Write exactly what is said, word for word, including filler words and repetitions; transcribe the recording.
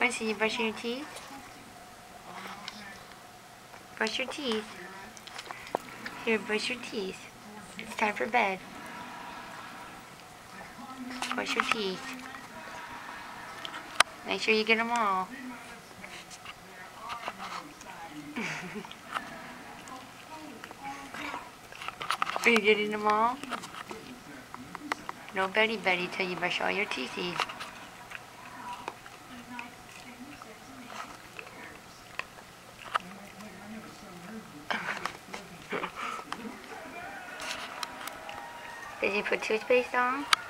Want to see you brushing your teeth? Brush your teeth. Here, brush your teeth. It's time for bed. Brush your teeth. Make sure you get them all. Are you getting them all? No Betty Betty till you brush all your teethies. Did you put toothpaste on?